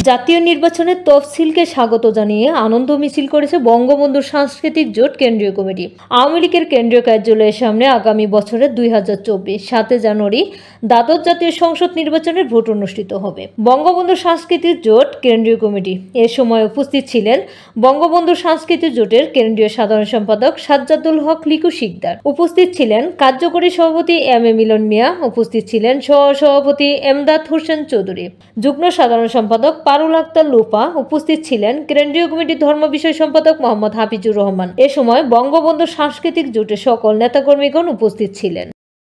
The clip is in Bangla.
জাতীয় নির্বাচনের তফসিলকে স্বাগত জানিয়ে আনন্দ মিছিল করেছে বঙ্গবন্ধু সাংস্কৃতিক জোট কেন্দ্রীয় কমিটি। আওয়ামী লীগের কেন্দ্রীয় কার্যালয়ের সামনে আগামী বছরের 2024 7 জানুয়ারি দ্বাদশ জাতীয় সংসদ নির্বাচনের ভোট অনুষ্ঠিত হবে। বঙ্গবন্ধু সাংস্কৃতিক জোট কেন্দ্রীয় কমিটি এ সময় উপস্থিত ছিলেন বঙ্গবন্ধু সাংস্কৃতিক জোটের কেন্দ্রীয় সাধারণ সম্পাদক সাজ্জাদুল হক লিকু শিকদার, উপস্থিত ছিলেন কার্যকরী সভাপতি এম এ মিলন মিয়া, উপস্থিত ছিলেন সহ-সভাপতি এমদাদ হোসেন চৌধুরী, যুগ্ম সাধারণ সম্পাদক পারুল আক্তার লুপা, উপস্থিত ছিলেন কেন্দ্রীয় কমিটির ধর্ম বিষয় সম্পাদক মোহাম্মদ হাফিজুর রহমান। এ সময় বঙ্গবন্ধু সাংস্কৃতিক জোটের সকল নেতাকর্মীগণ উপস্থিত ছিলেন।